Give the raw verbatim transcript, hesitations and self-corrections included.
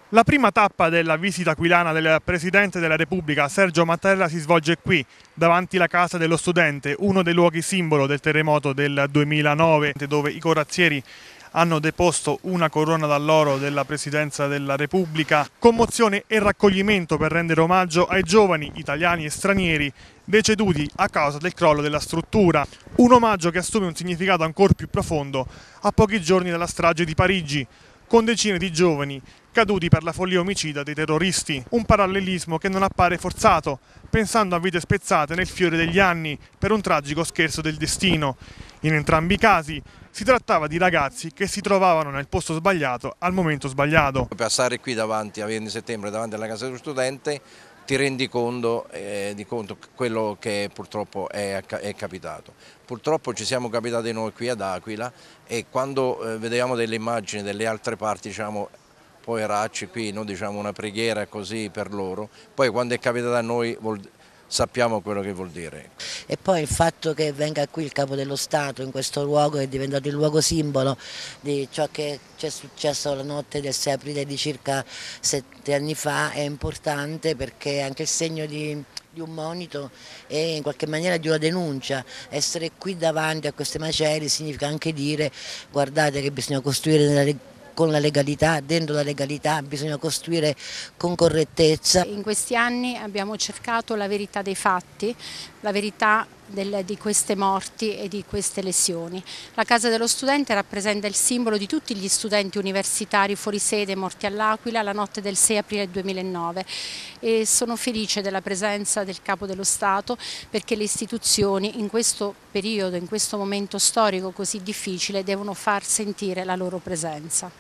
La prima tappa della visita aquilana del Presidente della Repubblica Sergio Mattarella si svolge qui, davanti alla Casa dello Studente, uno dei luoghi simbolo del terremoto del duemilanove, dove i corazzieri hanno deposto una corona d'alloro della Presidenza della Repubblica. Commozione e raccoglimento per rendere omaggio ai giovani italiani e stranieri deceduti a causa del crollo della struttura. Un omaggio che assume un significato ancora più profondo a pochi giorni dalla strage di Parigi, con decine di giovani caduti per la follia omicida dei terroristi. Un parallelismo che non appare forzato, pensando a vite spezzate nel fiore degli anni per un tragico scherzo del destino. In entrambi i casi si trattava di ragazzi che si trovavano nel posto sbagliato al momento sbagliato. Passare qui davanti a venti settembre, davanti alla Casa dello Studente, ti rendi conto eh, di conto quello che purtroppo è, è capitato. Purtroppo ci siamo capitati noi qui ad Aquila e quando eh, vedevamo delle immagini delle altre parti, diciamo, poveracci qui, noi diciamo una preghiera così per loro, poi quando è capitato a noi vuol, sappiamo quello che vuol dire. E poi il fatto che venga qui il Capo dello Stato in questo luogo, che è diventato il luogo simbolo di ciò che c'è successo la notte del sei aprile di circa sette anni fa, è importante perché è anche il segno di, di un monito e in qualche maniera di una denuncia. Essere qui davanti a queste macerie significa anche dire: guardate che bisogna costruire nella con la legalità, dentro la legalità bisogna costruire con correttezza. In questi anni abbiamo cercato la verità dei fatti, la verità del, di queste morti e di queste lesioni. La Casa dello Studente rappresenta il simbolo di tutti gli studenti universitari fuori sede morti all'Aquila la notte del sei aprile duemilanove e sono felice della presenza del Capo dello Stato perché le istituzioni in questo periodo, in questo momento storico così difficile, devono far sentire la loro presenza.